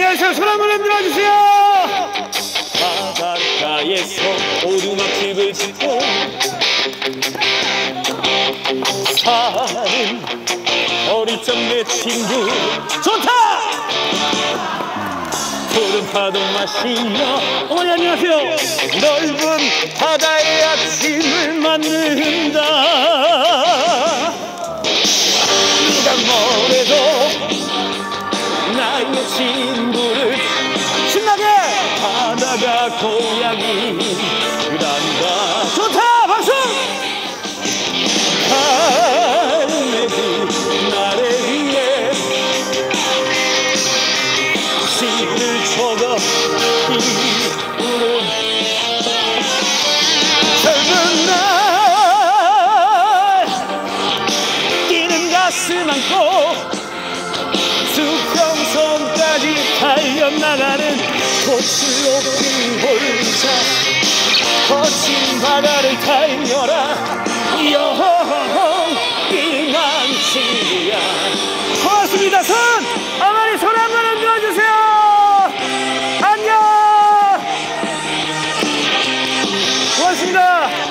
안녕하세요. 손 한번 흔들어 주세요. 바닷가에서 오두막집을 짓고 사는 어릴 적 내 친구 좋다! 푸른 파도 마시며 어머니 안녕하세요. 넓은 바다의 아침을 맞는다. 누가 뭐래도 나의 친구를 신나게 바다가 고향이란다. 좋다. 박수. 갈매기 나를 위해 시를 적어 피우는 젊은 날 뛰는 가슴 안고 수평선까지 달려나가는 꽃을 높이 혼자 거친 바다를 달려라. 영원히만 친구야. 고맙습니다. 손. 어머니 손 한번 흔들어 주세요. 안녕. 고맙습니다.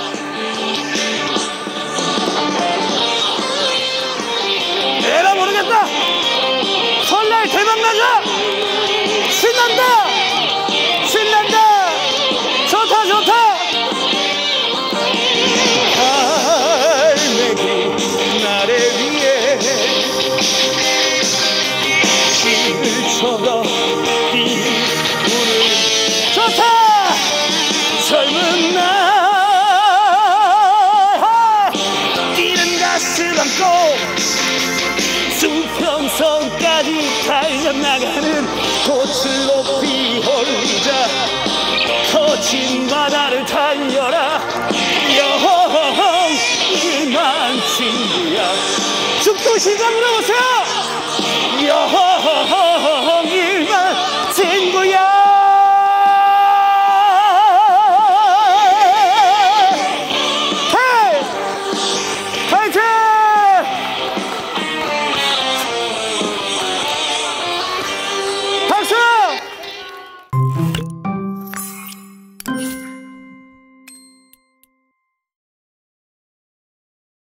내가 모르겠다. 설날 대박나자. 신난다. 신난다. 좋다 좋다. 갈매기 나를 위해 시를 적어 피우는 좋다. 젊은 날 뛰는 가슴 안고 수평선까지 달려나가는 꽃을 높이 혼자 거친 바다를 달려라. 영원히만 친구야. 죽도 시간 물어보세요.